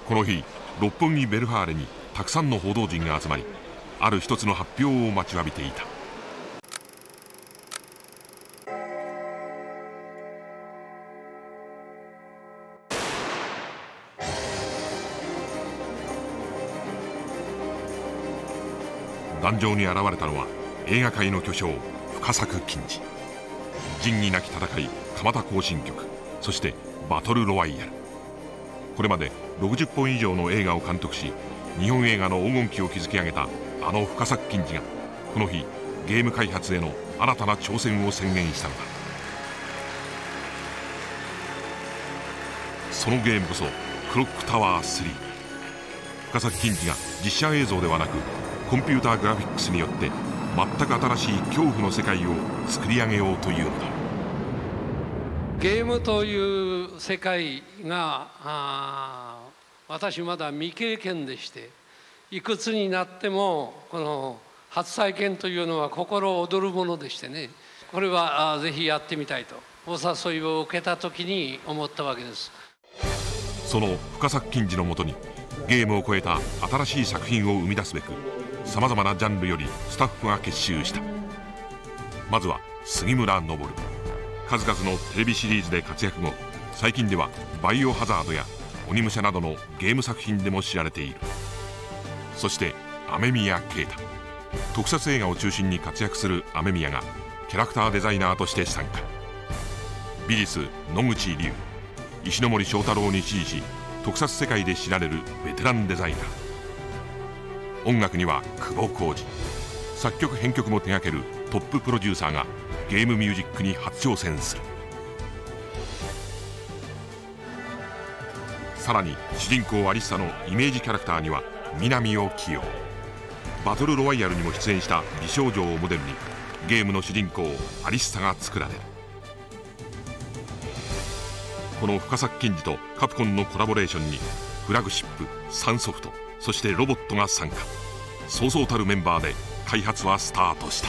この日六本木ベルハーレにたくさんの報道陣が集まり、ある一つの発表を待ちわびていた。壇上に現れたのは映画界の巨匠深作欣二。仁義なき戦い、蒲田行進曲、そしてバトルロワイヤル。これまで60本以上の映画を監督し、日本映画の黄金期を築き上げたあの深作欣二がこの日ゲーム開発への新たな挑戦を宣言したのだ。そのゲームこそクロックタワー3。深作欣二が実写映像ではなくコンピューターグラフィックスによって全く新しい恐怖の世界を作り上げようというのだ。 ゲームという世界が私まだ未経験でして、いくつになってもこの初体験というのは心躍るものでしてね、これはぜひやってみたいとお誘いを受けた時に思ったわけです。 その深作欣二のもとにゲームを超えた新しい作品を生み出すべく、さまざまなジャンルよりスタッフが結集した。まずは杉村昇。数々のテレビシリーズで活躍後、最近ではバイオハザードや鬼武者などのゲーム作品でも知られている。そして雨宮啓太。特撮映画を中心に活躍する雨宮がキャラクターデザイナーとして参加。美術野口竜、石ノ森章太郎に師事し、特撮世界で知られるベテランデザイナー。音楽には久保浩二。作曲編曲も手掛けるトッププロデューサーがゲームミュージックに初挑戦する。さらに主人公アリッサのイメージキャラクターには南を起用。バトルロワイヤルにも出演した美少女をモデルにゲームの主人公アリッサが作られる。この深作欣二とカプコンのコラボレーションにフラグシップ、サンソフト、そしてロボットが参加。そうそうたるメンバーで開発はスタートした。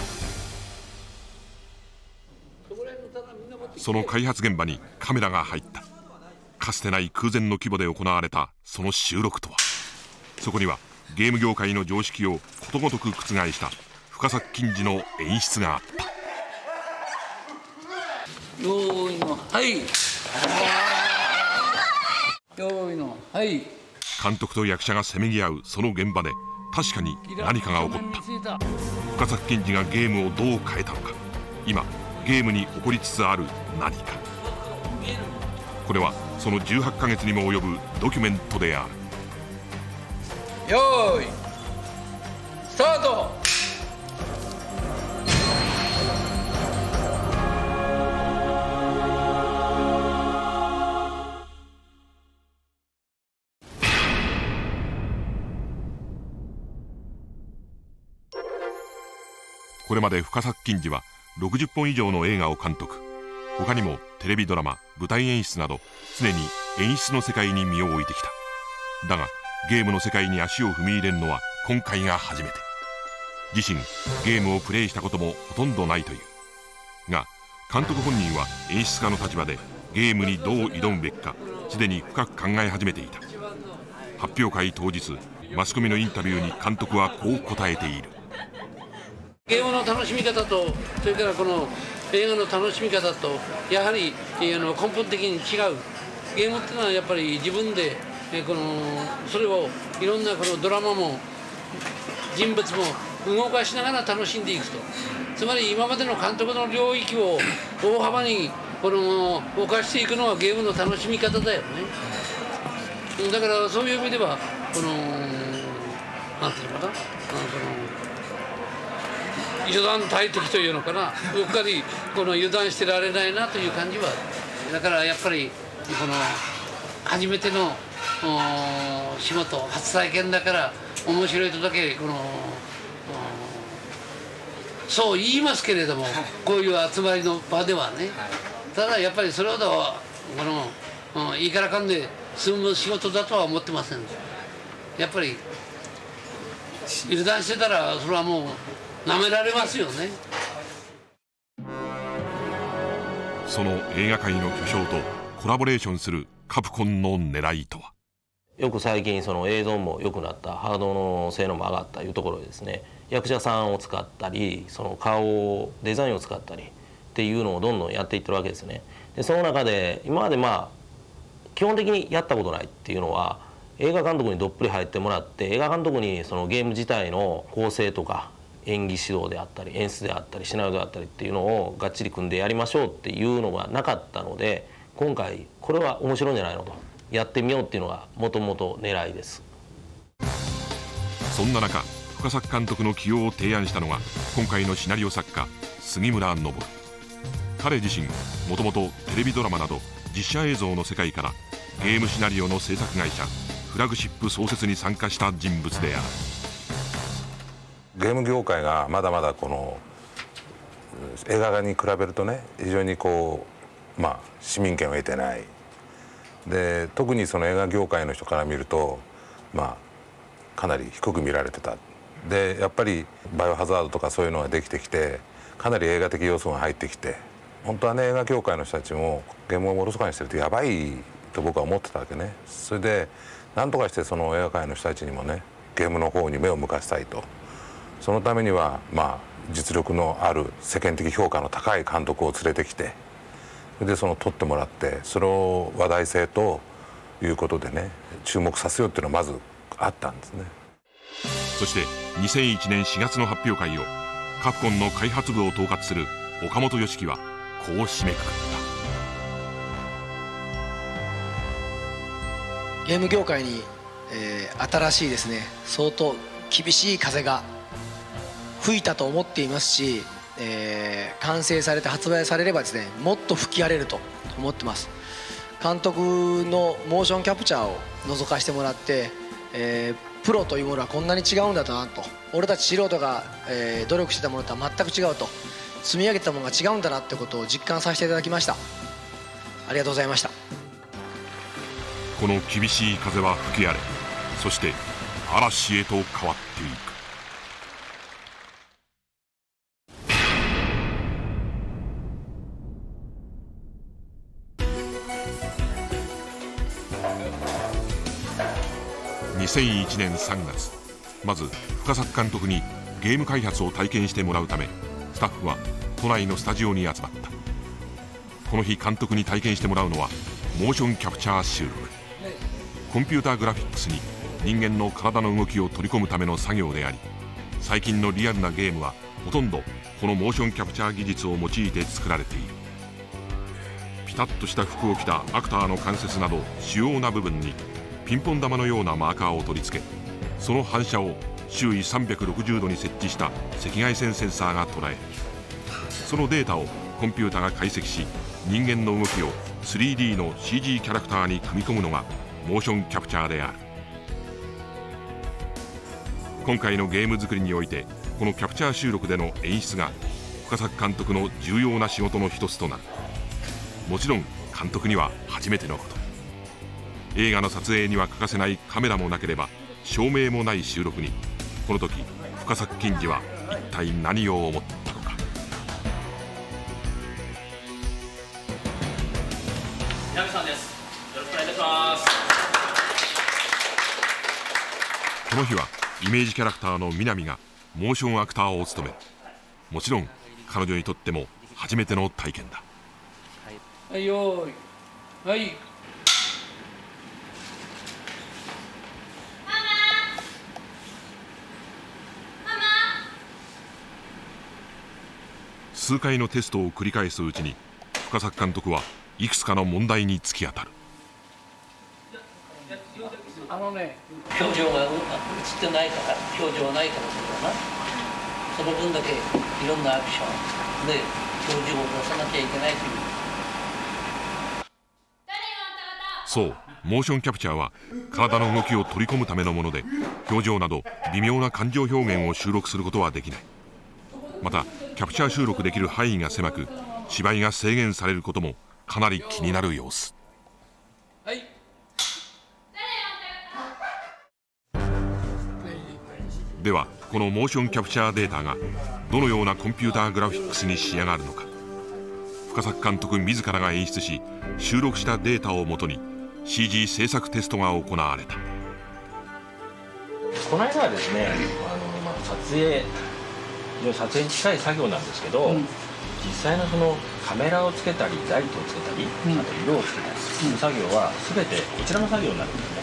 その開発現場にカメラが入った。かつてない空前の規模で行われたその収録とは。そこにはゲーム業界の常識をことごとく覆した深作欣二の演出があった。 用意のはい、用意のはい。 監督と役者がせめぎ合うその現場で確かに何かが起こった。深作欣二がゲームをどう変えたのか。今ゲームに起こりつつある何か。これはその18ヶ月にも及ぶドキュメントである。 用意スタート。 これまで深作欣二は60本以上の映画を監督。他にもテレビドラマ、舞台演出など常に演出の世界に身を置いてきた。だがゲームの世界に足を踏み入れるのは今回が初めて。自身ゲームをプレイしたこともほとんどないという。が監督本人は演出家の立場でゲームにどう挑むべきかすでに深く考え始めていた。発表会当日、マスコミのインタビューに監督はこう答えている。 ゲームの楽しみ方と、それからこの映画の楽しみ方とやはり根本的に違う。ゲームっていうのはやっぱり自分でそれをいろんなこのドラマも人物も動かしながら楽しんでいくと。つまり今までの監督の領域を大幅に犯していくのはゲームの楽しみ方だよね。だからそういう意味ではなんていうのかな、油断大敵というのかな、うっかり油断してられないなという感じは。だからやっぱり初めての仕事、初体験だから面白いとだけそう言いますけれども、こういう集まりの場ではね。ただやっぱりそれほどいいからかんで済む仕事だとは思ってません。やっぱり油断してたらそれはもうなめられますよね。 その映画界の巨匠とコラボレーションするカプコンの狙いとは。 よく最近その映像も良くなった、ハードの性能も上がったいうところでですね、役者さんを使ったり、その顔デザインを使ったりっていうのをどんどんやっていってるわけですね。でその中で今まで基本的にやったことないっていうのは、映画監督にどっぷり入ってもらって、映画監督にそのゲーム自体の構成とか演技指導であったり演出であったりシナリオであったりっていうのをがっちり組んでやりましょうっていうのがなかったので、今回これは面白いんじゃないのと、やってみようっていうのがもともと狙いです。 そんな中、深作監督の起用を提案したのが今回のシナリオ作家杉村昇。彼自身もともとテレビドラマなど実写映像の世界からゲームシナリオの制作会社フラグシップ創設に参加した人物である。 ゲーム業界がまだまだこの映画に比べるとね、非常に市民権を得てないで、特にその映画業界の人から見るとかなり低く見られてた。でやっぱりバイオハザードとかそういうのができてきて、かなり映画的要素が入ってきて、本当はね映画業界の人たちもゲームをおろそかにしてるとやばいと僕は思ってたわけね。それで何とかしてその映画界の人たちにもねゲームの方に目を向かせたいと。そのためには実力のある世間的評価の高い監督を連れてきて、それで撮ってもらって、それを話題性ということでね注目させようっていうのはまずあったんですね。 そして2001年4月の発表会をカプコンの開発部を統括する岡本良樹はこう締めくくった。 ゲーム業界に、新しいですね、相当厳しい風が吹いたと思っていますし、完成されて発売されればですね、もっと吹き荒れると思ってます。監督のモーションキャプチャーを覗かせてもらって、プロというものはこんなに違うんだなと、俺たち素人が、努力してたものとは全く違うと、積み上げたものが違うんだなってことを実感させていただきました。ありがとうございました。 この厳しい風は吹き荒れ、そして嵐へと変わっていく。2001年3月、まず深作監督にゲーム開発を体験してもらうため、スタッフは都内のスタジオに集まった。この日監督に体験してもらうのはモーションキャプチャー収録。コンピューターグラフィックスに人間の体の動きを取り込むための作業であり、最近のリアルなゲームはほとんどこのモーションキャプチャー技術を用いて作られている。ピタッとした服を着たアクターの関節など主要な部分にピンポン玉のようなマーカーを取り付け、その反射を周囲360度に設置した赤外線センサーが捉え、そのデータをコンピュータが解析し、人間の動きを 3D の CG キャラクターに組み込むのがモーションキャプチャーである。今回のゲーム作りにおいて、このキャプチャー収録での演出が深作監督の重要な仕事の一つとなる。もちろん監督には初めてのこと。映画の撮影には欠かせないカメラもなければ照明もない収録に、この時深作欣二は一体何を思ったのか。 南さんです。よろしくお願いいたします。 この日はイメージキャラクターの南がモーションアクターを務める。もちろん彼女にとっても初めての体験だ。 はい、よーい、はい。 数回のテストを繰り返すうちに、深作監督はいくつかの問題に突き当たる。 表情が映ってないから、表情がないからだな。その分だけいろんなアクションで表情を出さなきゃいけないという。 そう、モーションキャプチャーは体の動きを取り込むためのもので、表情など微妙な感情表現を収録することはできない。またキャプチャー収録できる範囲が狭く、芝居が制限されることもかなり気になる様子。 はい。 ではこのモーションキャプチャーデータがどのようなコンピューターグラフィックスに仕上がるのか。深作監督自らが演出し、収録したデータをもとに CG 制作テストが行われた。 この間はですね、撮影に近い作業なんですけど、実際のそのカメラをつけたりライトをつけたり、あと色をつけたりする作業は全てこちらの作業になるんですね。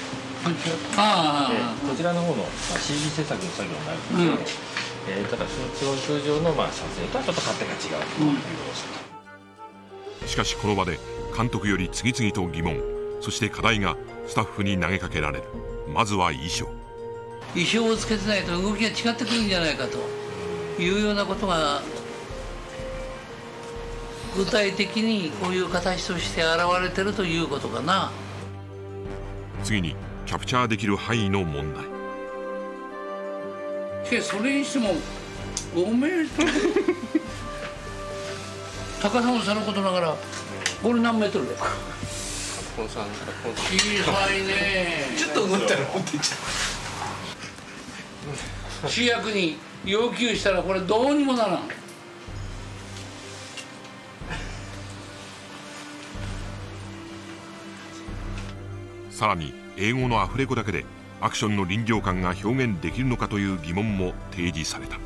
こちらの方の CG 制作の作業になるので、ただ通常の撮影とはちょっと勝手が違うということです。 しかしこの場で監督より次々と疑問、そして課題がスタッフに投げかけられる。まずは衣装をつけてないと動きが違ってくるんじゃないかというようなことが具体的にこういう形として現れてるということかな。 次にキャプチャーできる範囲の問題。 それにしても5メートル高さもさることながらこれ何メートルだよ。小さいね。 ちょっと動いたら持っていっちゃう。 主役に要求したらこれどうにもならん。 さらに英語のアフレコだけでアクションの臨場感が表現できるのかという疑問も提示された。 こ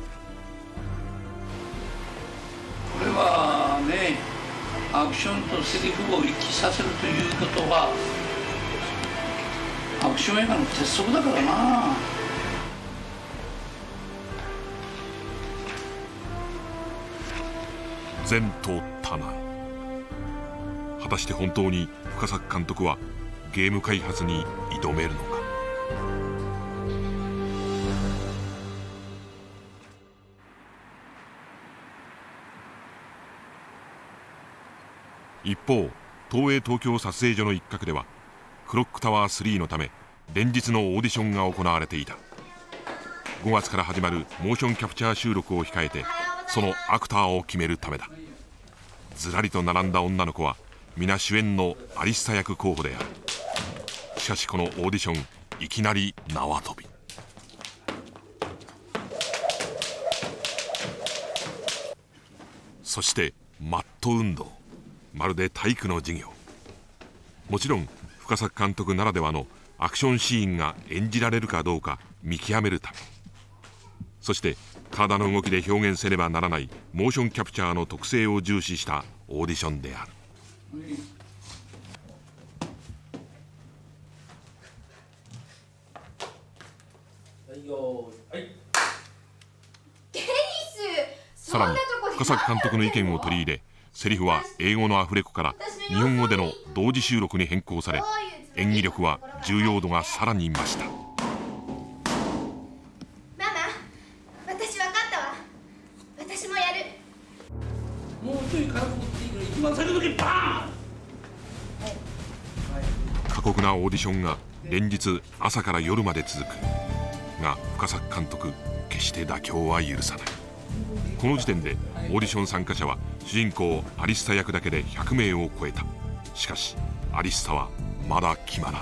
れはね、アクションとセリフを一致させるということはアクション映画の鉄則だからな。 前途多難。果たして本当に深作監督はゲーム開発に挑めるのか。一方、東映東京撮影所の一角ではクロックタワー3のため連日のオーディションが行われていた。5月から始まるモーションキャプチャー収録を控えてそのアクターを決めるためだ。ずらりと並んだ女の子は皆主演のアリッサ役候補である。しかしこのオーディション、いきなり縄跳び。そしてマット運動、まるで体育の授業。もちろん深作監督ならではのアクションシーンが演じられるかどうか見極めるため、そして体の動きで表現せねばならないモーションキャプチャーの特性を重視したオーディションである。さらに深作監督の意見を取り入れ、セリフは英語のアフレコから日本語での同時収録に変更され、演技力は重要度がさらに増した。 ママ、私分かったわ。私もやる。 もうちょい軽く持っていいの、一番先の時バーン。 過酷なオーディションが連日朝から夜まで続くが、深作監督決して妥協は許さない。この時点でオーディション参加者は主人公アリッサ役だけで100名を超えた。しかしアリッサはまだ決まらない。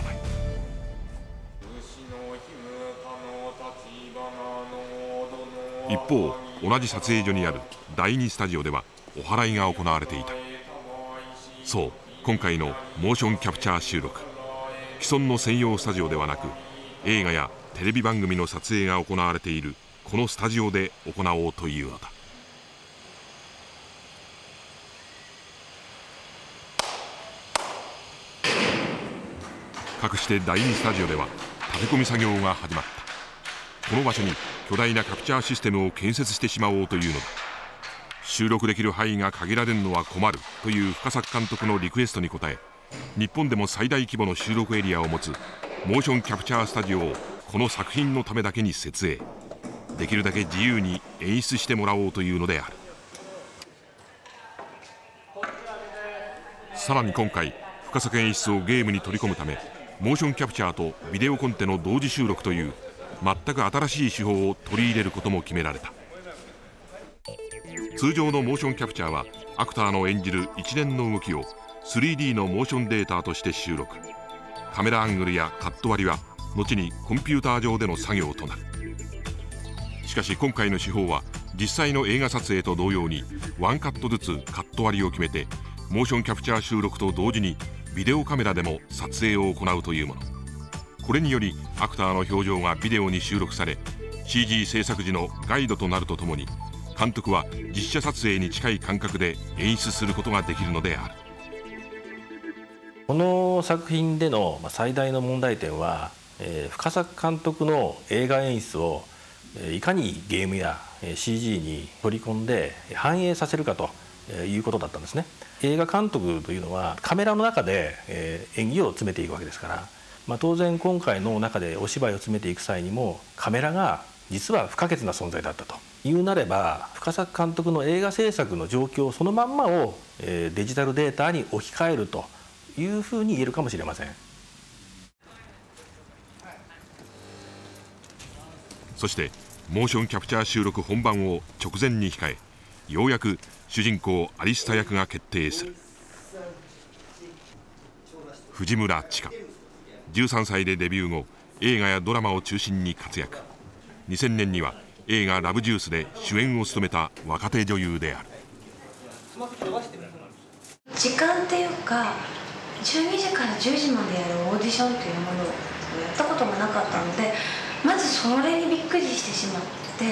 一方、同じ撮影所にある第2スタジオではお祓いが行われていた。そう、今回のモーションキャプチャー収録、既存の専用スタジオではなく映画やテレビ番組の撮影が行われているこのスタジオで行おうというのだ。かくして第2スタジオでは立て込み作業が始まった。この場所に巨大なキャプチャーシステムを建設してしまおうというのだ。収録できる範囲が限られるのは困るという深作監督のリクエストに応え、日本でも最大規模の収録エリアを持つモーションキャプチャースタジオをこの作品のためだけに設営。できるだけ自由に演出してもらおうというのである。さらに今回深作演出をゲームに取り込むため、モーションキャプチャーとビデオコンテの同時収録という全く新しい手法を取り入れることも決められた。通常のモーションキャプチャーはアクターの演じる一連の動きを 3D のモーションデータとして収録。カメラアングルやカット割りは後にコンピューター上での作業となる。しかし今回の手法は実際の映画撮影と同様にワンカットずつカット割りを決めて、モーションキャプチャー収録と同時にビデオカメラでも撮影を行うというもの。これによりアクターの表情がビデオに収録され、 CG 制作時のガイドとなるとともに、監督は実写撮影に近い感覚で演出することができるのである。 この作品での最大の問題点は、深作監督の映画演出をいかにゲームや CG に取り込んで反映させるかということだったんですね。映画監督というのはカメラの中で演技を詰めていくわけですから、当然今回の中でお芝居を詰めていく際にもカメラが実は不可欠な存在だったというなれば、深作監督の映画制作の状況そのまんまをデジタルデータに置き換えるというふうに言えるかもしれません。 そしてモーションキャプチャー収録本番を直前に控え、ようやく主人公アリスタ役が決定する。藤村千佳、13歳でデビュー後、映画やドラマを中心に活躍。2000年には映画「ラブジュース」で主演を務めた若手女優である。 時間っていうか、12時から10時までやるオーディションというものをやったことがなかったので、まずそれにびっくりしてしまって、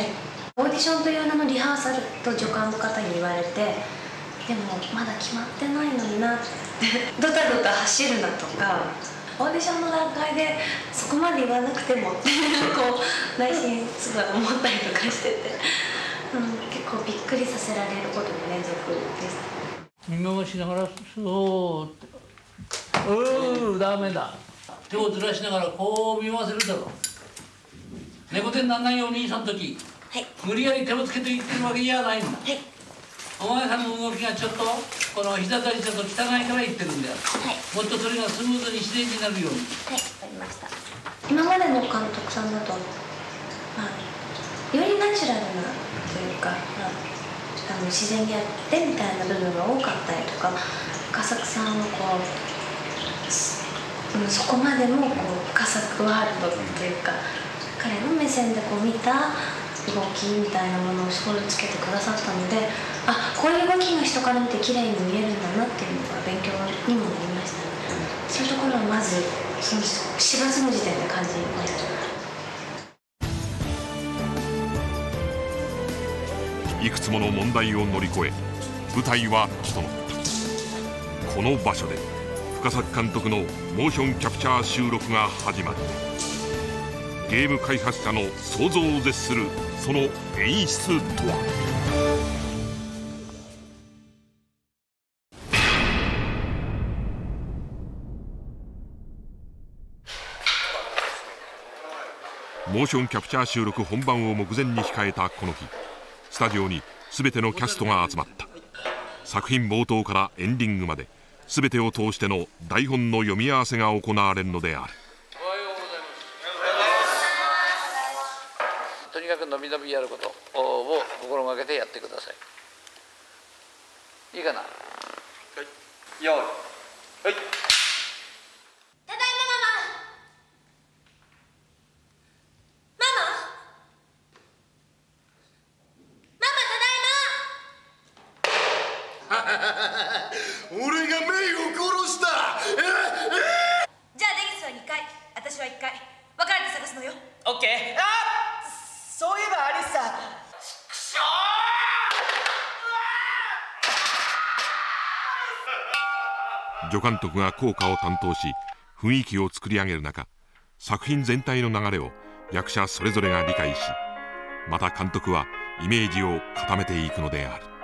オーディションという名のリハーサルと助監の方に言われて、でもまだ決まってないのになってドタドタ走るなとか、オーディションの段階でそこまで言わなくてもってこう内心すごい思ったりとかしてて、結構びっくりさせられることの連続です。 見回しながらそうってダメだ、手をずらしながらこう見回せるだろう。猫背にならないようにその時、はい、無理やり手をつけていってるわけじゃないんだ、はい、お前さんの動きがちょっとこの膝立ちだと汚いから言ってるんだよ、はい、もっとそれがスムーズに自然になるように。 はい、わかりました。今までの監督さんだと、よりナチュラルなというか、自然にやってみたいな部分が多かったりとか、深作さんはこうそこまでもこう深作ワールドというか、彼の目線でこう見た動きみたいなものを絞りつけてくださったので、こういう動きが人から見て綺麗に見えるんだなっていうのが勉強にもなりました。そういうところはまずその4月の時点で感じました。 いくつもの問題を乗り越え、舞台は整った。この場所で深作監督のモーションキャプチャー収録が始まる。ゲーム開発者の想像を絶するその演出とは。モーションキャプチャー収録本番を目前に控えたこの日、スタジオに全てのキャストが集まった。作品冒頭からエンディングまで全てを通しての台本の読み合わせが行われるのである。 とにかくのびのびやることを心がけてやってください。いいかな。はい、よい、はい。 ただいまママ。ママただいま。 俺がメイを殺した。 じゃあ出口は2回、私は1回、分かれて探すのよ。 オッケー。そういえばアリサ。くしょー。助監督が効果を担当し雰囲気を作り上げる中、作品全体の流れを役者それぞれが理解し、また監督はイメージを固めていくのである。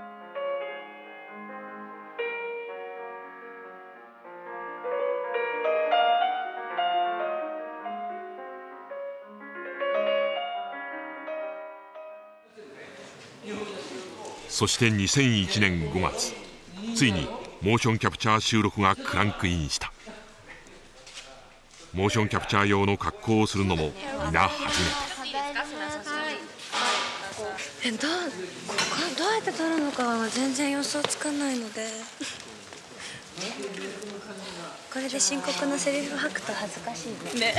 そして2001年5月、ついにモーションキャプチャー収録がクランクインした。モーションキャプチャー用の格好をするのも皆初めて。 どうやって撮るのかは全然予想つかないのでこれで深刻なセリフ吐くと恥ずかしいね。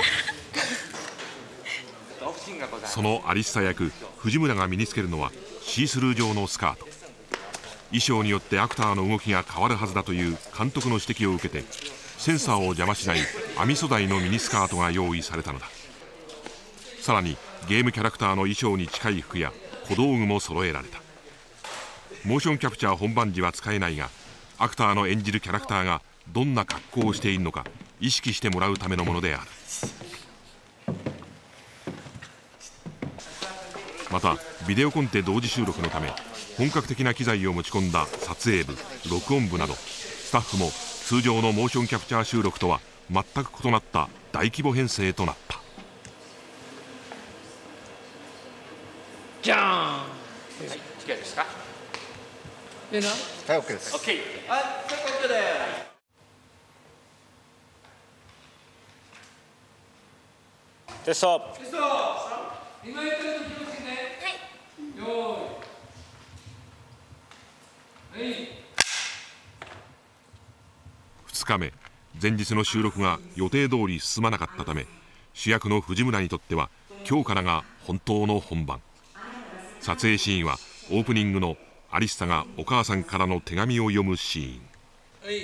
そのアリッサ役藤村が身につけるのはシースルー状のスカート。衣装によってアクターの動きが変わるはずだという監督の指摘を受けて、 センサーを邪魔しない網素材のミニスカートが用意されたのだ。さらにゲームキャラクターの衣装に近い服や小道具も揃えられた。モーションキャプチャー本番時は使えないが、アクターの演じるキャラクターがどんな格好をしているのか意識してもらうためのものである。またビデオコンテ同時収録のため本格的な機材を持ち込んだ撮影部、録音部などスタッフも通常のモーションキャプチャー収録とは全く異なった大規模編成となった。 じゃーん。 はい、機械ですか。 ええな。 はい、OK です。 オッケー。 はい、結構 OK です。 テスト。 テスト。今言ったこと気をつけて。はい。よーい。はい。 2日目、前日の収録が予定通り進まなかったため、主役の藤村にとっては今日からが本当の本番。撮影シーンはオープニングのアリッサがお母さんからの手紙を読むシーン。 はい。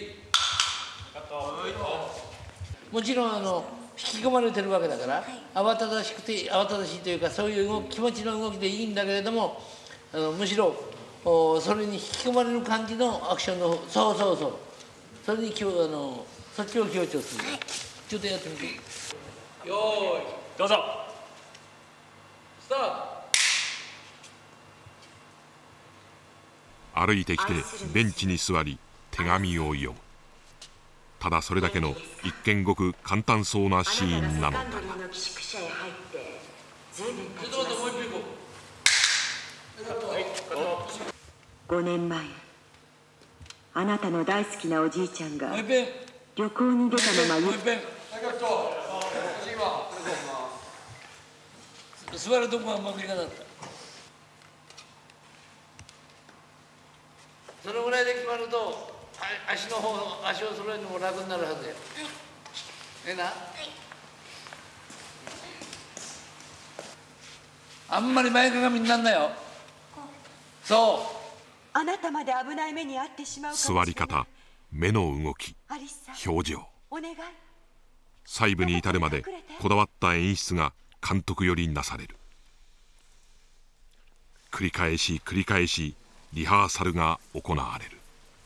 もちろん引き込まれてるわけだから、慌ただしくて慌ただしいというか、そういう気持ちの動きでいいんだけれども、むしろそれに引き込まれる感じのアクションの方、そうそれにそっちを強調する。ちょっとやってみて。よーい、 どうぞ。 スタート。 歩いてきてベンチに座り手紙を読む。ただそれだけの一見ごく簡単そうなシーンなのだが、 5年前、あなたの大好きなおじいちゃんが旅行に出たまま座るとこはアメリカだった。そのぐらいで決まると足を揃えるのも楽になるはずや。ええな。あんまり前かがみになんなよ。そう。 あなたまで危ない目に遭ってしまうかもしれない。 座り方、目の動き、表情、 お願い。 細部に至るまでこだわった演出が監督よりなされる。繰り返し繰り返しリハーサルが行われる。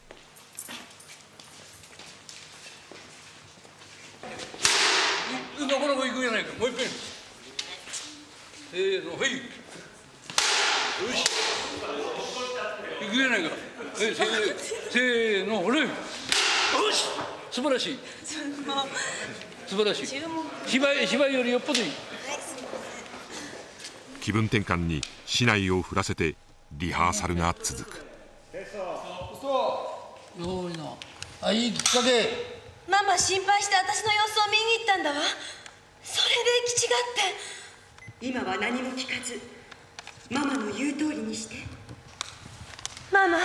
なかなかいくんやないか。もう一遍。せーの、はい。よし。いくやないか。せーの、ほれ。よし。素晴らしい。素晴らしい。芝居よりよっぽどいい。 気分転換に竹刀を振らせてリハーサルが続く。 よいな。あ、いいきっかけ。 ママ心配して私の様子を見に行ったんだわ。それで行き違って。 今は何も聞かず、ママの言う通りにして。 ママ。 はい。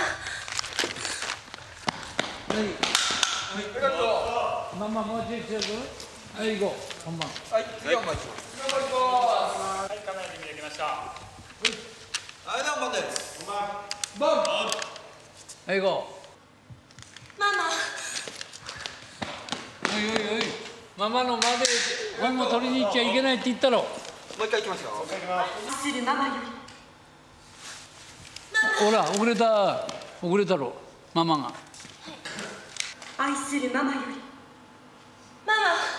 ママもうちょい強く。はい、行こう。本番。はい、次は本番行こう。 はい、カメラ準備できました。はい、 では本番です。 本番。はい、行こう。ママ。 おいおいおい。ママの間で本を取りに行っちゃいけないって言ったろ。もう一回行きますよ。 するママより。 ほら、遅れたろ、ママが。 愛するママより。 マ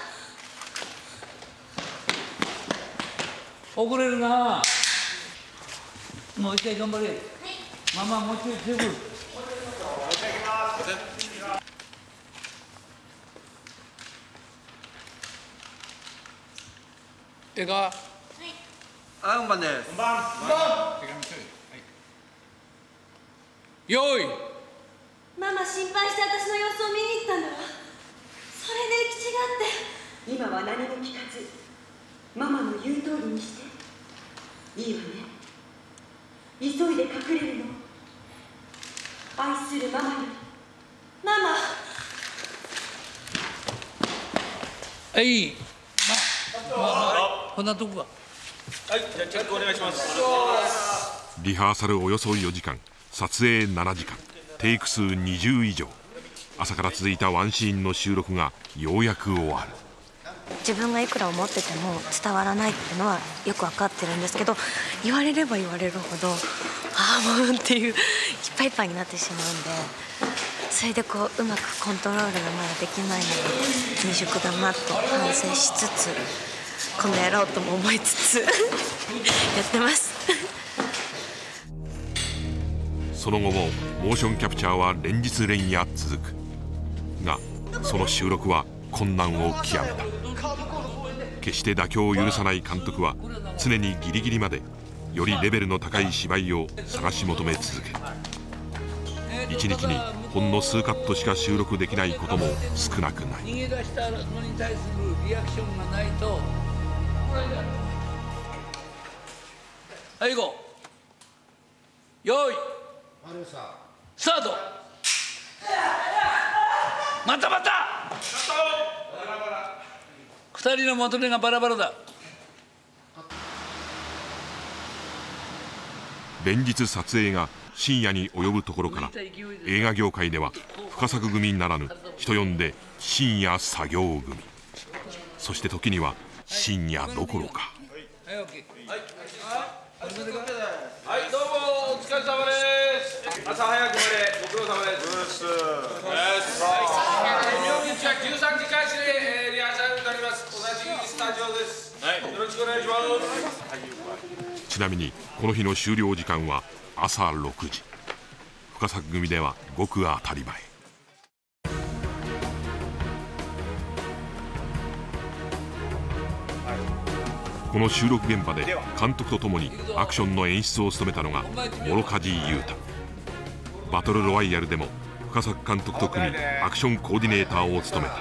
マ。 遅れるな。もう一回頑張れ。ママもうちょい強く。ええか。はい。 はい、本番です。 本番。よい。 ママ心配して私の様子を見に行ったんだわ。それで行き違って。 今は何も聞かず、ママの言う通りにして。いいわね。急いで隠れるの。愛するママより。 ママ。 はい。こんなとこか。 はい、じゃあチェックお願いします。 リハーサルおよそ4時間、撮影7時間、テイク数20以上。 朝から続いたワンシーンの収録がようやく終わる。 自分がいくら思ってても伝わらないっていうのはよく分かってるんですけど、言われれば言われるほどもうっていういっぱいいっぱいになってしまうんで、それでうまくコントロールがまだできないので未熟だなと反省しつつ、この野郎とも思いつつやってますその後もモーションキャプチャーは連日連夜続くが、その収録は困難を極めた。決して妥協を許さない監督は常にギリギリまでよりレベルの高い芝居を探し求め続ける。一日にほんの数カットしか収録できないことも少なくない。 逃げ出したのに対するリアクションがないと。はい、行こう。よーいスタート。またまた2人のまとめがバラバラだ。 連日撮影が深夜に及ぶところから、映画業界では深作組ならぬ人呼んで深夜作業組、そして時には深夜どころか。 はい、どうもお疲れ様です。朝早くまでご苦労様です。明日は13時開始でリハーサルになります。同じスタジオです。よろしくお願いします。 ちなみにこの日の終了時間は朝6時。深作組ではごく当たり前。この収録現場で監督とともにアクションの演出を務めたのが諸梶裕太。バトルロワイヤルでも深作監督と組みアクションコーディネーターを務めた。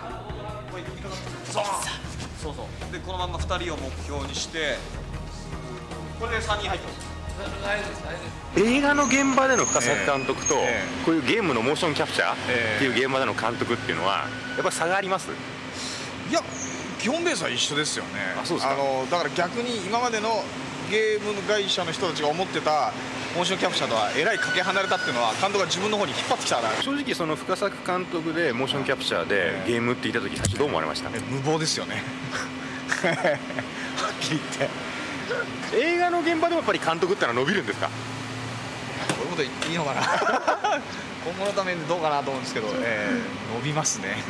そうでこのまま2人を目標にしてこれで3人入ってます。 映画の現場での深作監督とこういうゲームのモーションキャプチャーっていう現場での監督っていうのはやっぱり差があります？ いや、基本ベースは一緒ですよね。 そうですか。 だから逆に今までのゲーム会社の人たちが思ってたモーションキャプチャーとはえらいかけ離れたっていうのは監督が自分の方に引っ張ってきたから。 正直その深作監督でモーションキャプチャーでゲームって言った時最初どう思われました？ 無謀ですよねはっきり言って。 映画の現場でもやっぱり監督ってのは伸びるんですか？ こういうこと言っていいのかな今後のためにどうかなと思うんですけど、伸びますね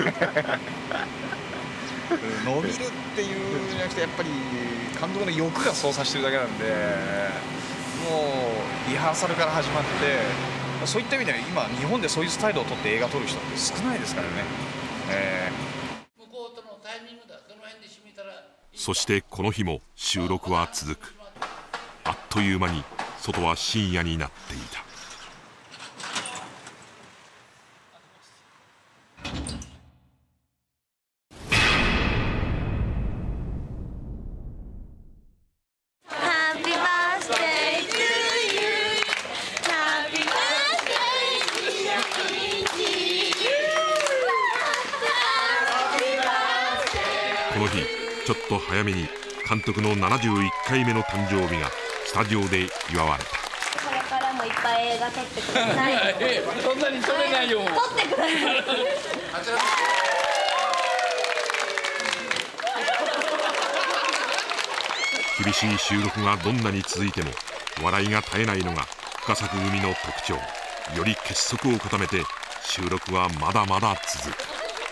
伸びるっていうんじゃなくてやっぱり監督の欲がそうさせてるだけなんで、もうリハーサルから始まって、そういった意味では今日本でそういうスタイルを取って映画撮る人って少ないですからね。 そしてこの日も収録は続く。あっという間に外は深夜になっていた。この日ちょっと早めに監督の71回目の誕生日がスタジオで祝われた。 これからもいっぱい映画撮ってくださいそんなに撮れないよ。 撮ってください厳しい収録がどんなに続いても笑いが絶えないのが深作組の特徴。より結束を固めて収録はまだまだ続く。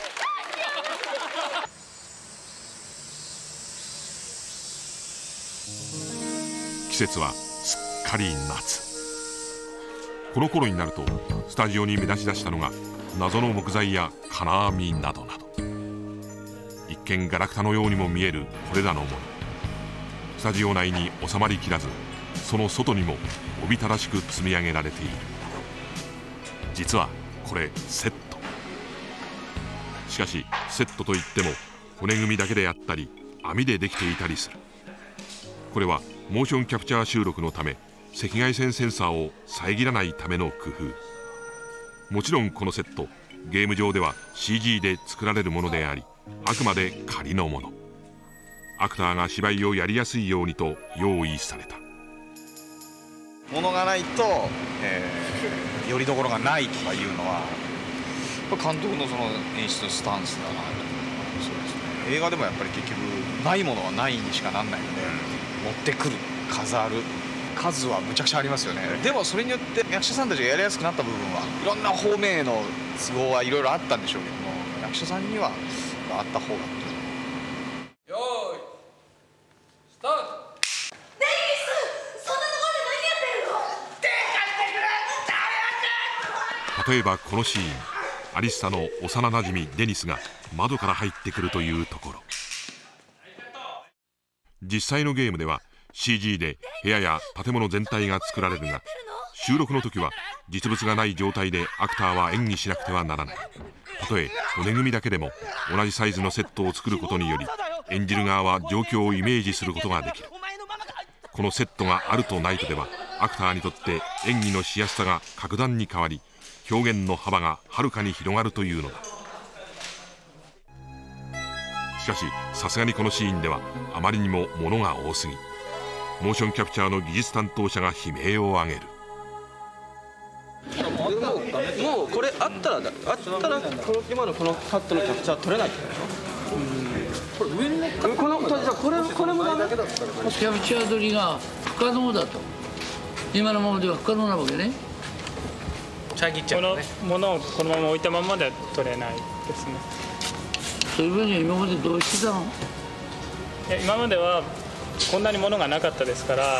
季節はすっかり夏。この頃になるとスタジオに目立ち出したのが謎の木材や金網などなど。一見ガラクタのようにも見えるこれらのもの、スタジオ内に収まりきらず、その外にもおびただしく積み上げられている。実はこれセット。しかしセットといっても骨組みだけであったり網でできていたりする。これはモーションキャプチャー収録のため赤外線センサーを遮らないための工夫。もちろんこのセットゲーム上では CG で作られるものであり、あくまで仮のもの。アクターが芝居をやりやすいようにと用意された。 物がないと、よりどころがないとかいうのはぱ監督のその演出のスタンスだなと。そうですね。映画でもやっぱり結局ないものはないにしかなんないので、持ってくる、飾る。数はむちゃくちゃありますよね。でもそれによって役者さんたちがやりやすくなった部分はいろんな方面への都合はいろいろあったんでしょうけども、役者さんにはあった方が。 よーいスタート。 デイビス、そんなところで何やってるの？手貸してくれ！ 例えばこのシーン、アリッサの幼なじみデニスが窓から入ってくるというところ。実際のゲームでは CG で部屋や建物全体が作られるが、収録の時は実物がない状態でアクターは演技しなくてはならない。たとえ骨組みだけでも同じサイズのセットを作ることにより、演じる側は状況をイメージすることができる。このセットがあるとないとでは、アクターにとって演技のしやすさが格段に変わり、表現の幅がはるかに広がるというのだ。しかしさすがにこのシーンではあまりにも物が多すぎ、モーションキャプチャーの技術担当者が悲鳴を上げる。 もうこれあったらこの今のこのカットのキャプチャー取れないってことでしょ。これ上に乗っかってこれもダメ。 キャプチャー撮りが不可能だと。今のままでは不可能なわけね。 このものをこのまま置いたままでは取れないですね。 そういう分には今までどうしてたの？ 今まではこんなに物がなかったですから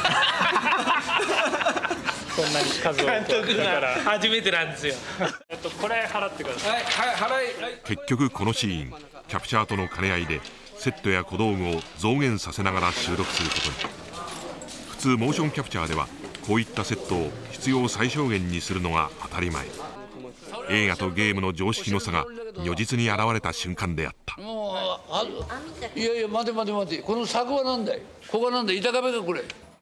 こんなに数をだから初めてなんですよこれ払ってください。 結局このシーン、キャプチャーとの兼ね合いでセットや小道具を増減させながら収録することに。普通モーションキャプチャーではこういったセットを必要最小限にするのが当たり前。映画とゲームの常識の差が如実に現れた瞬間であった。 いやいや、待て、この柵はなんだい？ここはなんだい？板壁かこれ。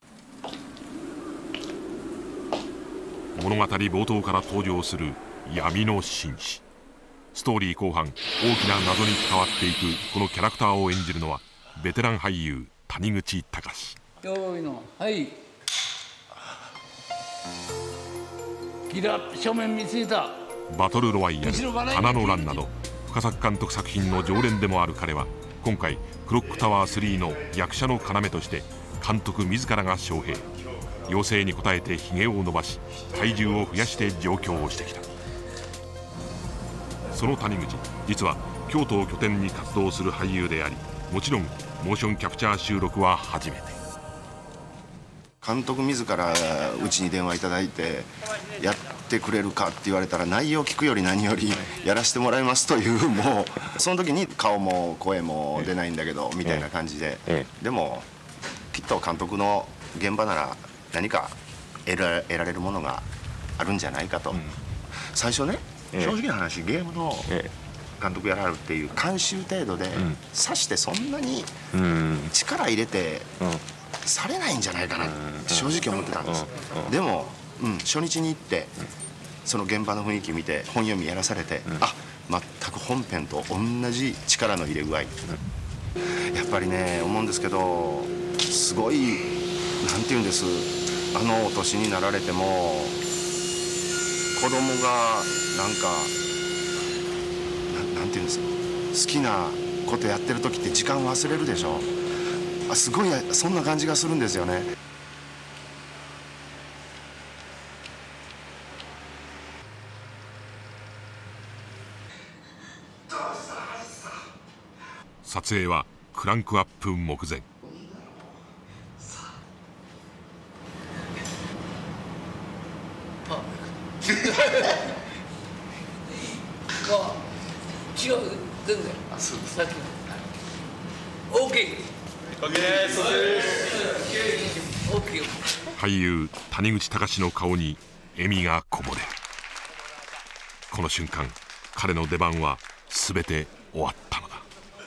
物語冒頭から登場する闇の紳士。ストーリー後半、大きな謎に関わっていくこのキャラクターを演じるのはベテラン俳優谷口隆。 用意のはい。ギラ正面見つけた。 バトルロワイヤル、花の乱など深作監督作品の常連でもある彼は、今回クロックタワー3の役者の要として監督自らが招聘。要請に応えてひげを伸ばし、体重を増やして上京をしてきた。その谷口、実は京都を拠点に活動する俳優であり、もちろんモーションキャプチャー収録は初めて。 監督自らうちに電話いただいてやってくれるかって言われたら、内容聞くより何よりやらせてもらいますという、もうその時に顔も声も出ないんだけどみたいな感じで、でもきっと監督の現場なら何か得られるものがあるんじゃないかと。最初ね、正直な話、ゲームの監督やられるっていう監修程度で、さしてそんなに力入れてされないんじゃないかなって正直思ってたんです。でも、初日に行ってその現場の雰囲気見て本読みやらされて、あ、全く本編と同じ力の入れ具合、やっぱりね思うんですけど、すごいなんていうんです、あのお年になられても子供がなんていうんですか、好きなことやってる時って時間忘れるでしょ。すごいそんな感じがするんですよね。 撮影はクランクアップ目前。 違う、全然。あ、そうです。OK。 俳優谷口隆の顔に笑みがこぼれる。この瞬間、彼の出番は全て終わったのだ。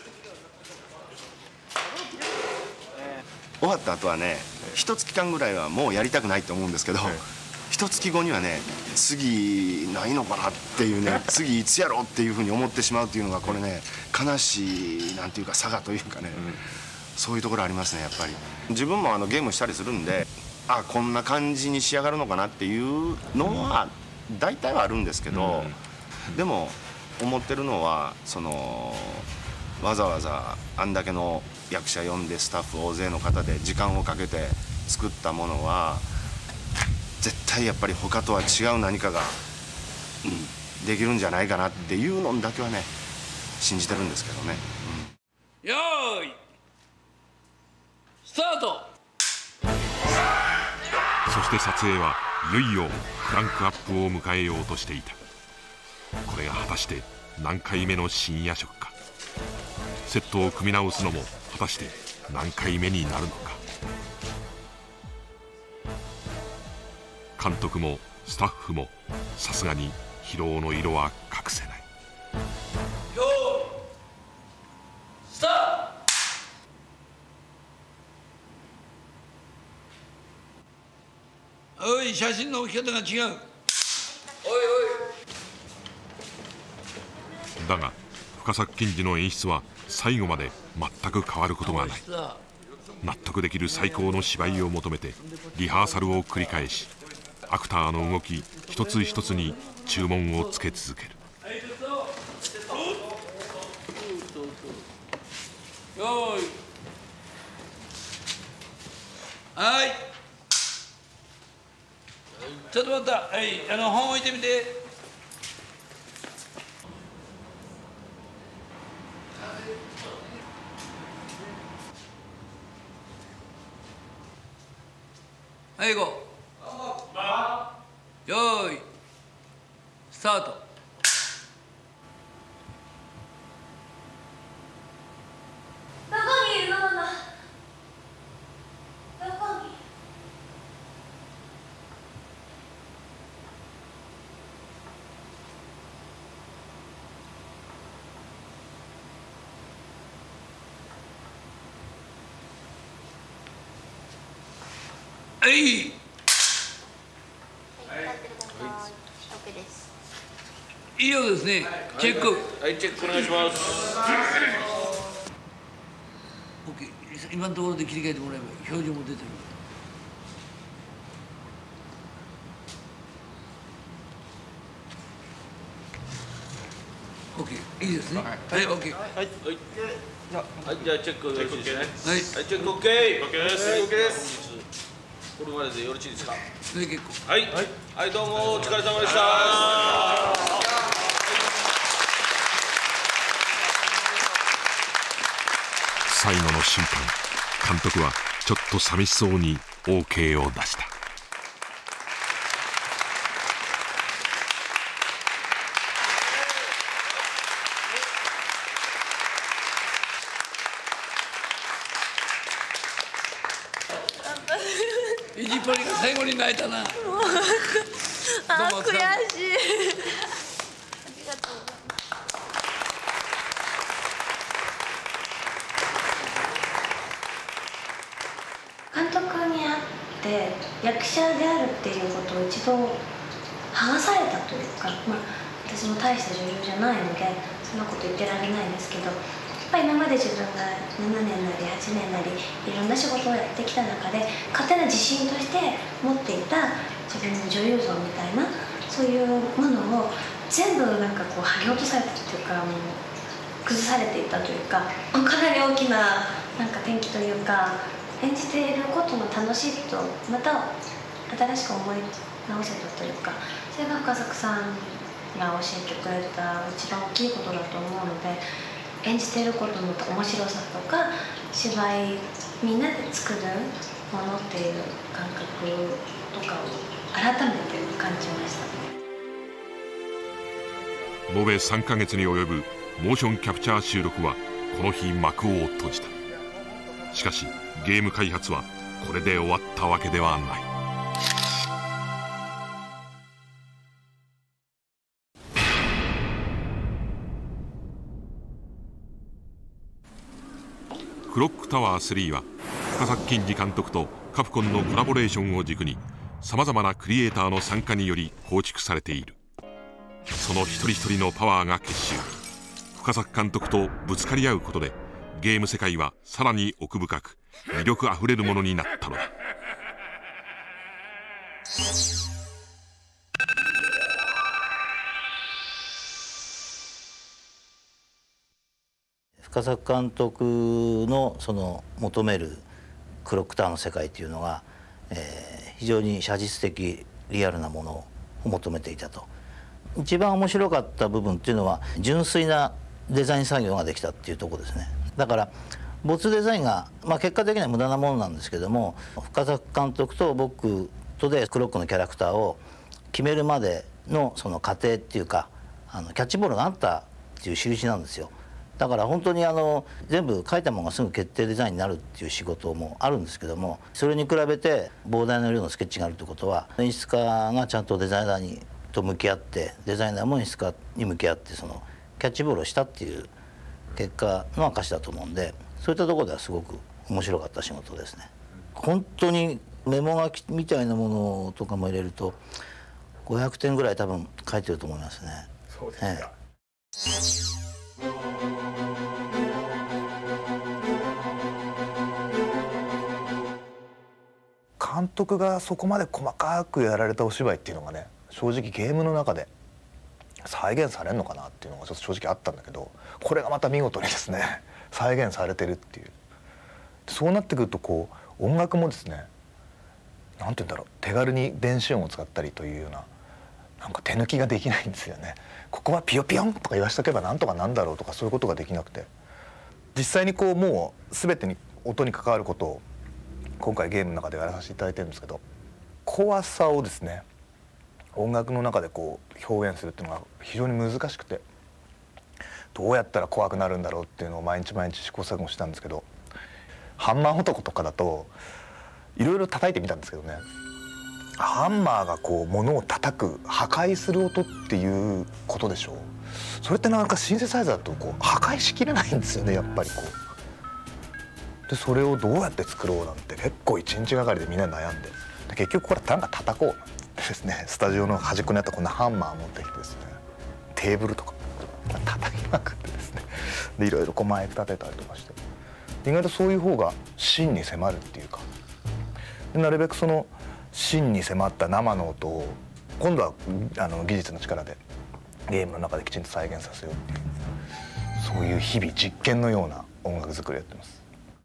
終わった後はね、1月間ぐらいはもうやりたくないと思うんですけど、1月後にはね、次ないのかなっていうね、次いつやろうっていうふうに思ってしまうっていうのが、これね、悲しいなんていうか差がというかね、そういうところありますね。やっぱり自分もゲームしたりするんで、あ、こんな感じに仕上がるのかなっていうのは大体はあるんですけど、 でも思ってるのはわざわざあんだけの役者呼んでスタッフ大勢の方で時間をかけて作ったものは絶対やっぱり他とは違う何かが、できるんじゃないかなっていうのだけはね信じてるんですけどね。 よーいスタート。 そして撮影はいよいよクランクアップを迎えようとしていた。これが果たして何回目の深夜食か。セットを組み直すのも果たして何回目になるのか。監督もスタッフもさすがに疲労の色は隠せない。 よーいスタート。おい、写真の置き方が違う。おいおい。 だが深作欣二の演出は最後まで全く変わることがない。納得できる最高の芝居を求めてリハーサルを繰り返し、アクターの動き一つ一つに注文をつけ続ける。 よーいはい、ちょっと待った。はい、本置いてみて。はい、行こう。よーいスタート。 どこにいるのママ。どこに。 はい。いいようですね。チェック。 はい、チェックお願いします。 オッケー。今のところで切り替えてもらえば表情も出てる。オッケー。いいですね。はい、オッケー。 はい、じゃあチェックよろしいですね。はい、チェックオッケー。オッケーです。 オッケーです。 これまででよろしいですか。 はい、結構。 はい、はい、どうもお疲れ様でした。 最後の瞬間、監督はちょっと寂しそうに OK を出した。 イジポリが最後に泣いたな。 あー、悔しい。ありがとう。 監督に会って役者であるっていうことを一度剥がされたというか、私も大した女優じゃないのでそんなこと言ってられないんですけど、やっぱり今まで自分が7年なり8年なりいろんな仕事をやってきた中で勝手な自信として持っていた自分の女優像みたいなそういうものを全部なんかこう剥ぎ落とされたというか、もう崩されていたというか、かなり大きななんか転機というか、演じていることの楽しいとまた新しく思い直せたというか、それが深作さんが教えてくれた一番大きいことだと思うので、演じていることの面白さとか芝居みんなで作るものっていう感覚とかを改めて感じました。 延べ3ヶ月に及ぶモーションキャプチャー収録はこの日幕を閉じた。しかしゲーム開発はこれで終わったわけではない。クロックタワー3は深作欣二監督とカプコンのコラボレーションを軸にさまざまなクリエイターの参加により構築されている。その一人一人のパワーが結集、深作監督とぶつかり合うことでゲーム世界はさらに奥深く魅力あふれるものになったのだ。 深作監督のその求めるクロックタワーの世界というのが、非常に写実的リアルなものを求めていたと。一番面白かった部分っていうのは純粋なデザイン作業ができたっていうところですね。だから没デザインが、結果的には無駄なものなんですけども、深作監督と僕とでクロックのキャラクターを決めるまでのその過程っていうか、キャッチボールがあったっていう印なんですよ。だから本当に全部書いたものがすぐ決定デザインになるっていう仕事もあるんですけども、それに比べて膨大な量のスケッチがあるということは、演出家がちゃんとデザイナーと向き合って、デザイナーも演出家に向き合って、そのキャッチボールをしたっていう結果の証だと思うんで、そういったところではすごく面白かった仕事ですね。本当にメモ書きみたいなものとかも入れると500点ぐらい多分書いてると思いますね。 そうですか。監督がそこまで細かくやられたお芝居っていうのがね、正直ゲームの中で再現されるのかなっていうのがちょっと正直あったんだけど、これがまた見事にですね再現されてるっていう。そうなってくるとこう音楽もですね、なんて言うんだろう、手軽に電子音を使ったりというような、なんか手抜きができないんですよね。ここはピヨピヨンとか言わしとけばなんとかなんだろうとか、そういうことができなくて、実際にこうもう全てに音に関わることを今回ゲームの中でやらさせていただいてるんですけど、怖さをですね音楽の中でこう表現するっていうのが非常に難しくて、どうやったら怖くなるんだろうっていうのを毎日毎日試行錯誤したんですけど、ハンマー男とかだといろいろ叩いてみたんですけどね、ハンマーがこう物を叩く、破壊する音っていうことでしょう。それってなかなかシンセサイザーだとこう破壊しきれないんですよね、やっぱりこう。でそれをどうやって作ろうなんて結構一日がかりでみんなで悩んで、結局これなんか叩こうなんてですね、スタジオの端っこにあったこんなハンマー持ってきてですね、テーブルとか叩きまくってですね、でいろいろこうマイク立てたりとかして、意外とそういう方が真に迫るっていうか、でなるべくその真に迫った生の音を今度は技術の力でゲームの中できちんと再現させようっていう、そういう日々実験のような音楽作りをやってます。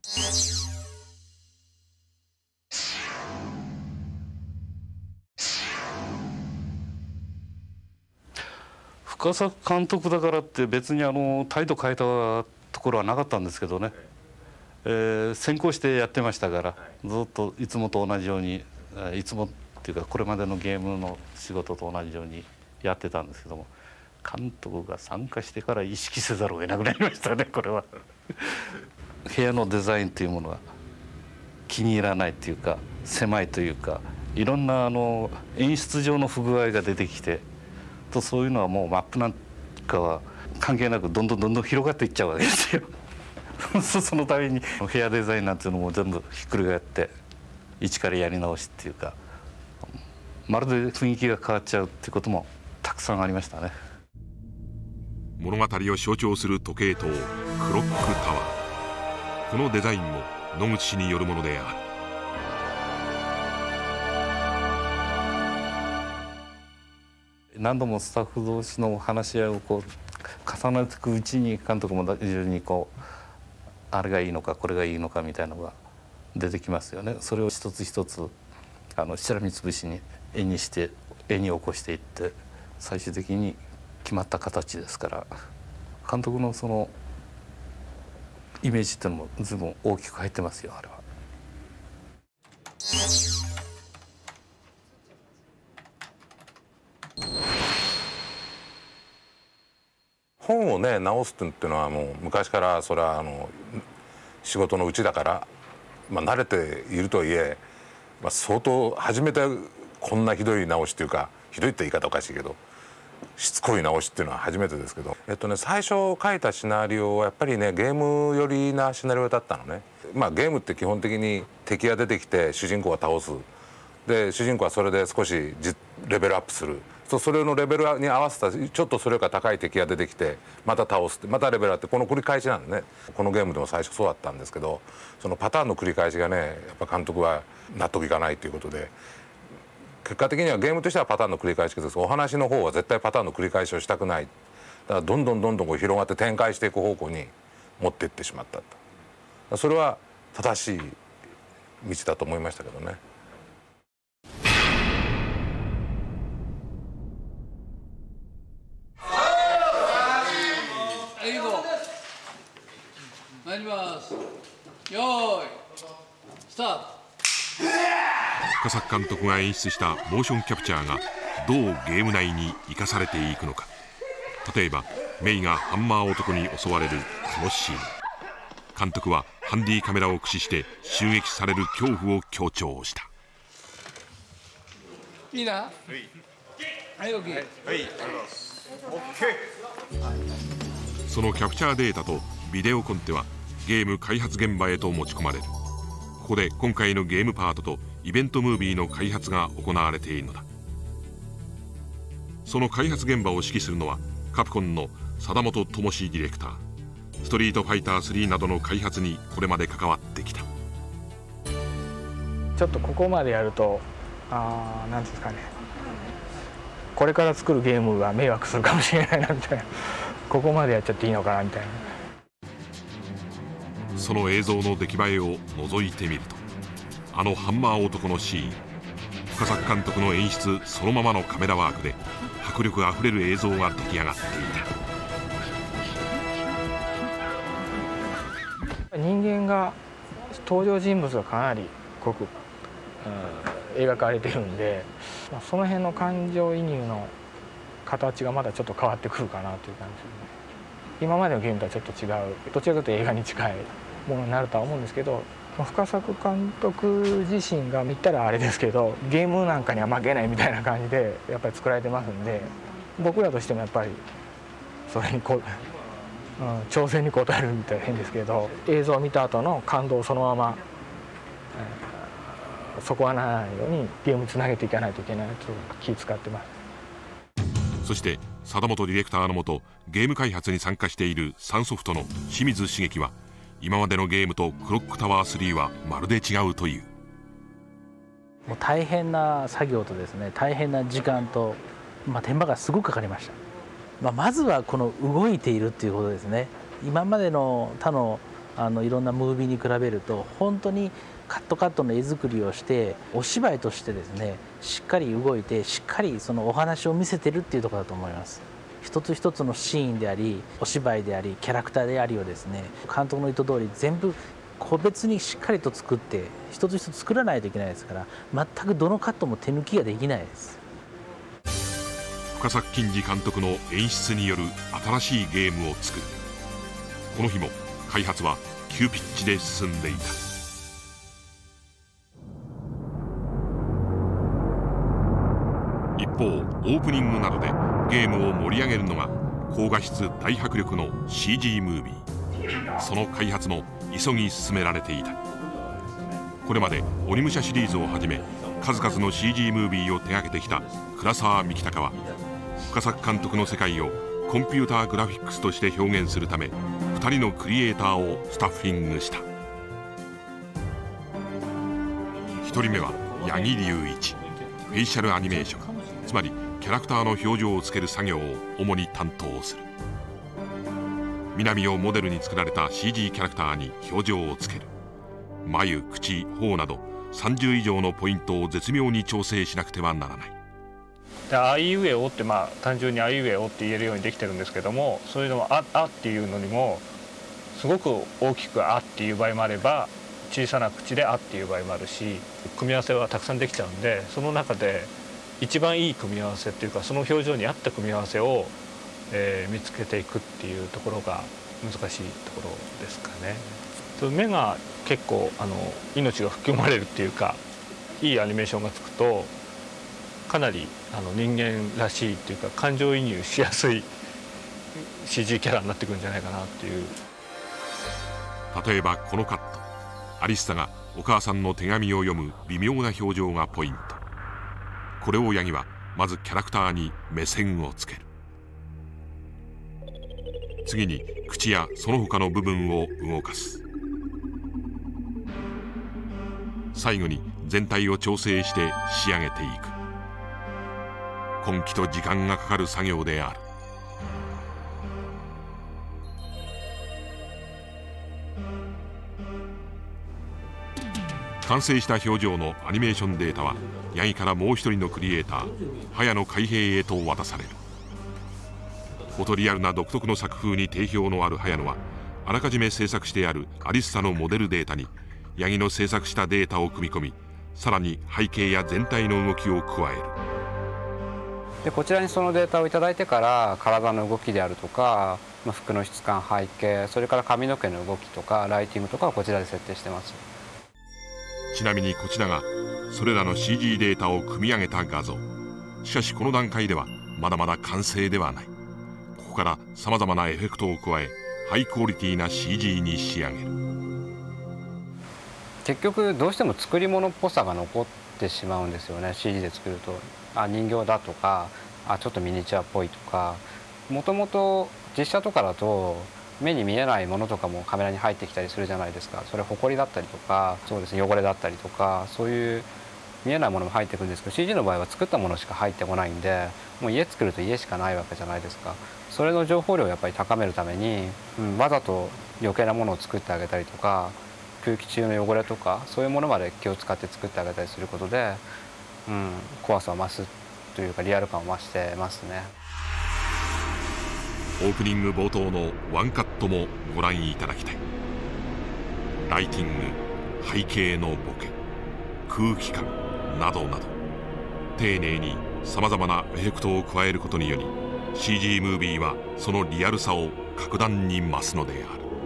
深作監督だからって別に態度変えたところはなかったんですけどね、先行してやってましたから、ずっといつもと同じように、いつもっていうかこれまでのゲームの仕事と同じようにやってたんですけども、監督が参加してから意識せざるを得なくなりましたね、これは。部屋のデザインというものが気に入らないというか、狭いというか、いろんな演出上の不具合が出てきてと、そういうのはもうマップなんかは関係なくどんどん広がっていっちゃうわけですよ。そのために部屋デザインなんていうのも全部ひっくり返って一からやり直しっていうか、まるで雰囲気が変わっちゃうっていうこともたくさんありましたね。 物語を象徴する時計塔クロックタワー、このデザインも野口氏によるものである。 何度もスタッフ同士の話し合いをこう重ねていくうちに、監督も非常にこうあれがいいのかこれがいいのかみたいなのが出てきますよね。それを一つ一つしらみつぶしに絵にして絵に起こしていって、最終的に決まった形ですから、監督のそのイメージっていうのも随分大きく入ってますよ、あれは。 本をね直すっていうのはもう昔からそれは仕事のうちだから、慣れているとはいえ、相当初めてこんなひどい直しっていうか、ひどいって言い方おかしいけどしつこい直しっていうのは初めてですけど、最初書いたシナリオはやっぱりねゲーム寄りなシナリオだったのね。ゲームって基本的に敵が出てきて主人公が倒す、で主人公はそれで少しレベルアップする、それのレベルに合わせたちょっとそれから高い敵が出てきてまた倒すって、またレベルアップって、この繰り返しなんでね。このゲームでも最初そうだったんですけど、そのパターンの繰り返しがねやっぱ監督は納得いかないということで、結果的にはゲームとしてはパターンの繰り返しです。お話の方は絶対パターンの繰り返しをしたくない。だからどんどんこう広がって展開していく方向に持っていってしまったと。それは正しい道だと思いましたけどね。 参ります。よーいスタート。 深作監督が演出したモーションキャプチャーがどうゲーム内に生かされていくのか。例えばメイがハンマー男に襲われるこのシーン、監督はハンディカメラを駆使して襲撃される恐怖を強調した。 いいな。はい、オッケー。はい、 オッケー。そのキャプチャーデータとビデオコンテはゲーム開発現場へと持ち込まれる。ここで今回のゲームパートとイベントムービーの開発が行われているのだ。その開発現場を指揮するのはカプコンの貞本智史ディレクター。ストリートファイター3などの開発にこれまで関わってきた。 ちょっとここまでやるとなんですかね、これから作るゲームが迷惑するかもしれないなみたいな、ここまでやっちゃっていいのかなみたいな。 その映像の出来栄えを覗いてみると、あのハンマー男のシーン、深作監督の演出そのままのカメラワークで迫力あふれる映像が出来上がっていた。人間が登場人物がかなり濃く、描かれてるんで、その辺の感情移入の形がまだちょっと変わってくるかなという感じですね。今までのゲームとはちょっと違う、どちらかというと映画に近いものになるとは思うんですけど、深作監督自身が言ったらあれですけど、ゲームなんかには負けないみたいな感じでやっぱり作られてますんで、僕らとしてもやっぱりそれに挑戦に応えるみたいな変ですけど、映像を見た後の感動をそのまま、損なわないようにゲームにつなげていかないといけないと気を使ってます。 そして貞本ディレクターのもとゲーム開発に参加しているサンソフトの清水茂樹は、今までのゲームとクロックタワー3はまるで違うという。 もう大変な作業とですね、大変な時間と、手間がすごくかかりました。まずはこの動いているっていうことですね。今までの他のいろんなムービーに比べると本当にカットの絵作りをしてお芝居としてですね、しっかり動いてしっかりそのお話を見せてるっていうところだと思います。一つ一つのシーンでありお芝居でありキャラクターでありをですね、監督の意図通り全部個別にしっかりと作って一つ一つ作らないといけないですから、全くどのカットも手抜きができないです。 深作欣二監督の演出による新しいゲームを作る。この日も開発は急ピッチで進んでいた。一方オープニングなどでゲームを盛り上げるのが高画質大迫力の CG ムービー。その開発も急ぎ進められていた。これまで鬼武者シリーズをはじめ数々の CG ムービーを手掛けてきた倉沢幹隆は、深作監督の世界をコンピューターグラフィックスとして表現するため2人のクリエイターをスタッフィングした。1人目は八木隆一、フェイシャルアニメーション、つまりキャラクターの表情をつける作業を主に担当する。南をモデルに作られた CG キャラクターに表情をつける。眉、口、頬など30以上のポイントを絶妙に調整しなくてはならない。 あいうえおって単純にあいうえおって言えるようにできてるんですけども、そういうのもあっていうのにもすごく大きくあっていう場合もあれば、小さな口であっていう場合もあるし、組み合わせはたくさんできちゃうんで、その中で一番いい組み合わせっていうか、その表情に合った組み合わせを、見つけていくっていうところが難しいところですかね。目が結構命が吹き込まれるっていうか、いいアニメーションがつくとかなり人間らしいっていうか、感情移入しやすい CG キャラになってくるんじゃないかなっていう。 例えばこのカット、アリッサがお母さんの手紙を読む微妙な表情がポイント。これを八木はまずキャラクターに目線をつける。次に口やその他の部分を動かす。最後に全体を調整して仕上げていく。根気と時間がかかる作業である。 完成した表情のアニメーションデータは八木からもう一人のクリエイター早野海平へと渡される。フォトリアルな独特の作風に定評のある早野は、あらかじめ制作してあるアリッサのモデルデータに八木の制作したデータを組み込み、さらに背景や全体の動きを加える。 でこちらにそのデータをいただいてから体の動きであるとか、服の質感、背景、それから髪の毛の動きとかライティングとかをこちらで設定してます。 ちなみにこちらがそれらの CG データを組み上げた画像。しかしこの段階ではまだまだ完成ではない。ここからさまざまなエフェクトを加え、ハイクオリティな CG に仕上げる。 結局どうしても作り物っぽさが残ってしまうんですよね。 CG で作ると人形だとかちょっとミニチュアっぽいとか、もともと実写とかだと目に見えないものとかもカメラに入ってきたりするじゃないですか。それホコリだったりとか、そうですね、汚れだったりとか、そういう見えないものも入ってくるんですけど、 CG の場合は作ったものしか入ってこないんで、もう家作ると家しかないわけじゃないですか。それの情報量をやっぱり高めるために、わざと余計なものを作ってあげたりとか、空気中の汚れとかそういうものまで気を使って作ってあげたりすることで、怖さを増すというかリアル感を増してますね。 オープニング冒頭のワンカットもご覧いただきたい。ライティング、背景のボケ、空気感などなど、丁寧にさまざまなエフェクトを加えることにより CG ムービーはそのリアルさを格段に増すのである。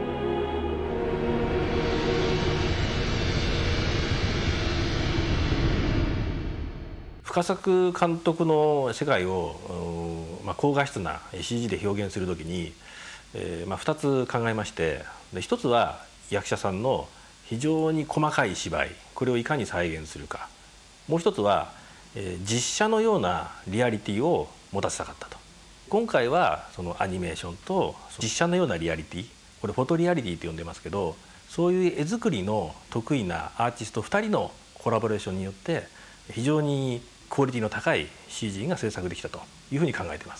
深作監督の世界を、高画質な CG で表現するときに、2つ考えまして、1つは役者さんの非常に細かい芝居、これをいかに再現するか、もう1つは、実写のようなリアリティを持たせたかったと。今回はそのアニメーションと実写のようなリアリティ、これフォトリアリティと呼んでますけど、そういう絵作りの得意なアーティスト2人のコラボレーションによって非常にクオリティの高い CG が制作できたというふうに考えています。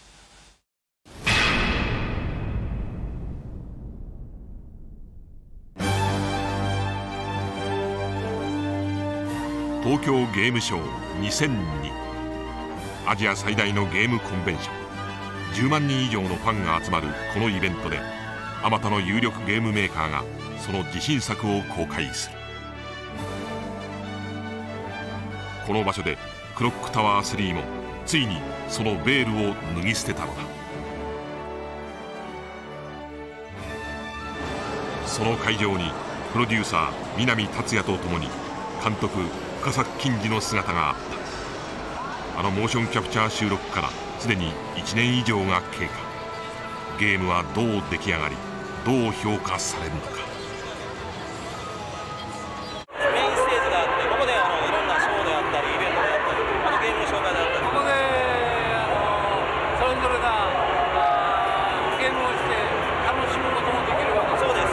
東京ゲームショウ2002、アジア最大のゲームコンベンション、10万人以上のファンが集まるこのイベントで、あまたの有力ゲームメーカーがその自信作を公開する。この場所でクロックタワー3もついにそのベールを脱ぎ捨てたのだ。その会場にプロデューサー南達也とともに監督深作欣二の姿があった。あのモーションキャプチャー収録からすでに1年以上が経過。ゲームはどう出来上がり、どう評価されるのか。 メインステージがあって、ここでいろんなショーであったりイベントであったり、ゲームの紹介であったり、ここでそれぞれがゲームをして楽しむこともできるわけです。そうです。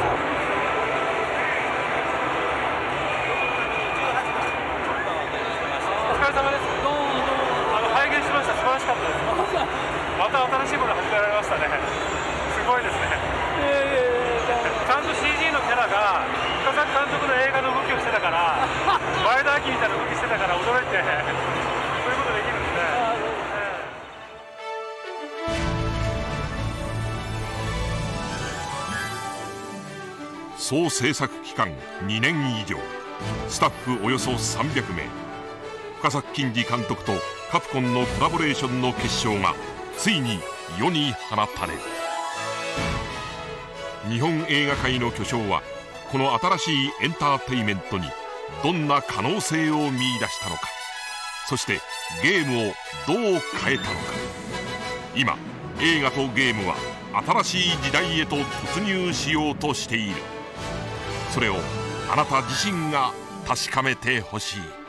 お疲れ様です。どうも拝見しました。素晴らしかったです。また新しいもの始められましたね。すごいですね。ちゃんと CG のキャラが深作監督の映画の動きをしてたから、前田明みたいな動きしてたから驚いて、そういうことできるんですね。総制作期間2年以上、スタッフおよそ300名、深作欣二監督とカプコンのコラボレーションの結晶がついに世に放たれる。日本映画界の巨匠はこの新しいエンターテインメントにどんな可能性を見出したのか、そしてゲームをどう変えたのか。今映画とゲームは新しい時代へと突入しようとしている。それをあなた自身が確かめてほしい。